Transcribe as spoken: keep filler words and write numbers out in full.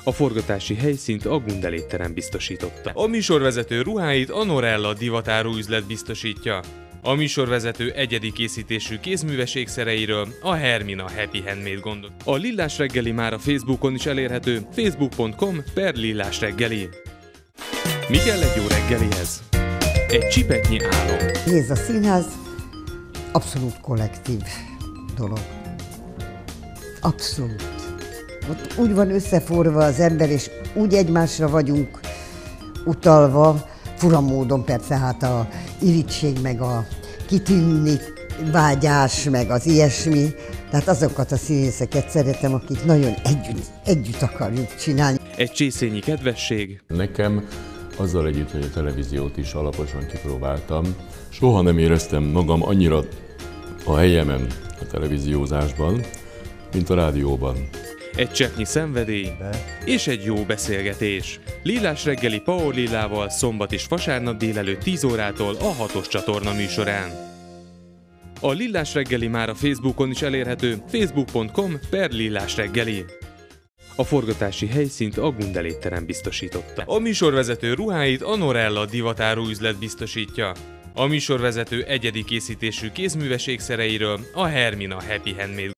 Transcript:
A forgatási helyszínt a Gundel étterem biztosította. A műsorvezető ruháit a Norella divatáruüzlet biztosítja. A műsorvezető egyedi készítésű kézműves ékszereiről a Hermina Happy Handmade gondot. A Lillás reggeli már a Facebookon is elérhető, facebook pont com per Lillás reggeli. Mi kell egy jó reggelihez? Egy csipetnyi álom. Nézd, a színház abszolút kollektív dolog. Abszolút. Ott úgy van összeforva az ember, és úgy egymásra vagyunk utalva, fura módon persze, hát a irigység, meg a kitűnni vágyás, meg az ilyesmi. Tehát azokat a színészeket szeretem, akik nagyon együtt, együtt akarjuk csinálni. Egy csészényi kedvesség. Nekem azzal együtt, hogy a televíziót is alaposan kipróbáltam, soha nem éreztem magam annyira a helyemen a televíziózásban, mint a rádióban. Egy cseppnyi szenvedély és egy jó beszélgetés. Lillás reggeli Paul Lillával szombat és vasárnap délelőtt tíz órától a hatos csatorna műsorán. A Lillás reggeli már a Facebookon is elérhető, facebook pont com per Lillás reggeli. A forgatási helyszínt a Gundel étterem biztosította. A műsorvezető ruháit a Norella divatáruüzlet biztosítja. A műsorvezető egyedi készítésű kézműves ékszereiről a Hermina Happy Handmade